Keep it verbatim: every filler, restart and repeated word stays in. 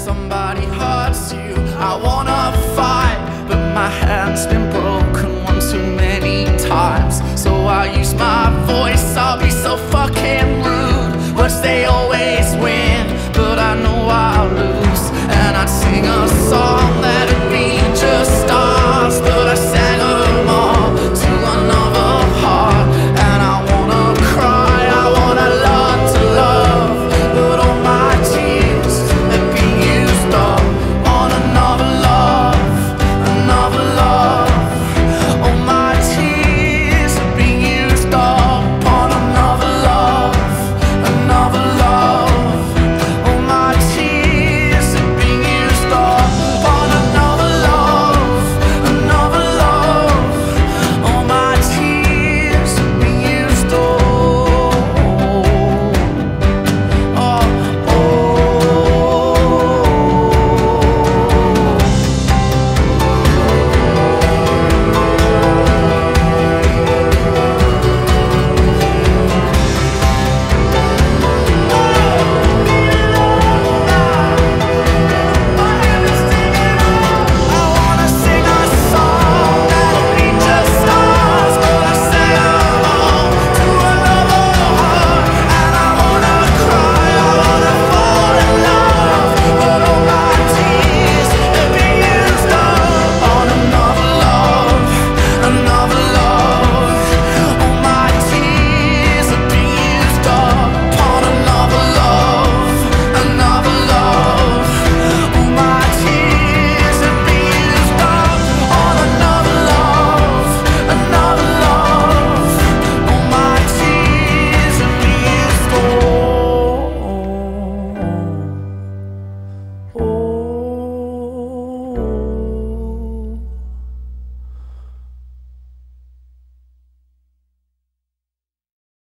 somebody hurts you, I wanna fight, but my hand's been broken one too many times. So I use my voice, I'll be so fucking rude. Words they always win, but I know I'll lose. And I'd sing a song